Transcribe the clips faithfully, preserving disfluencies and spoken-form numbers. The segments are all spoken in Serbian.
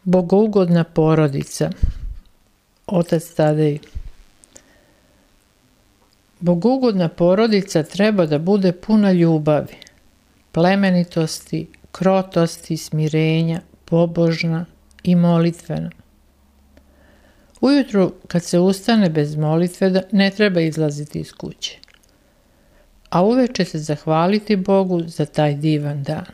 Bogougodna porodica. Otac Tadej. Bogougodna porodica treba da bude puna ljubavi, plemenitosti, krotosti, smirenja, pobožna i molitvena. Ujutru kad se ustane bez molitve ne treba izlaziti iz kuće, a uveče se zahvaliti Bogu za taj divan dan.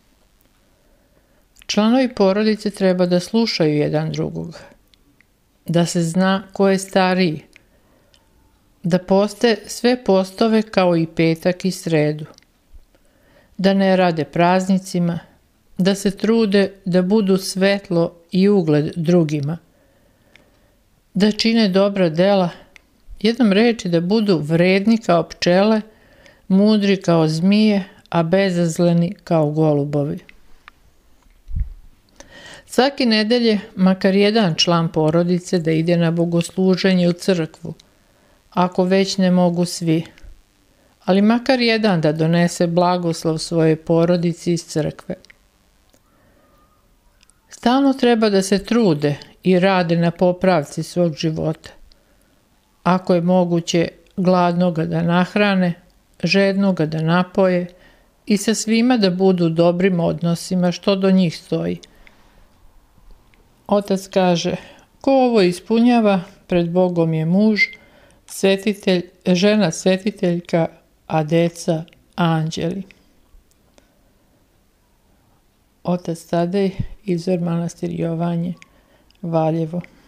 Članovi porodice treba da slušaju jedan drugog, da se zna ko je stariji, da poste sve postove kao i petak i sredu, da ne rade praznicima, da se trude da budu svetlo i ugled drugima, da čine dobra dela, jednom reči da budu vredni kao pčele, mudri kao zmije, a bezazleni kao golubovi. Svake nedelje makar jedan član porodice da ide na bogosluženje u crkvu, ako već ne mogu svi, ali makar jedan da donese blagoslov svoje porodici iz crkve. Stalno treba da se trude i rade na popravci svog života. Ako je moguće, gladnoga da nahrane, žednoga da napoje i sa svima da budu u dobrim odnosima što do njih stoji. Otac kaže, ko ovo ispunjava, pred Bogom je muž, svetitelj, žena svetiteljka, a deca anđeli. Otac Tadej, Izvor manastir Jovanje, Valjevo.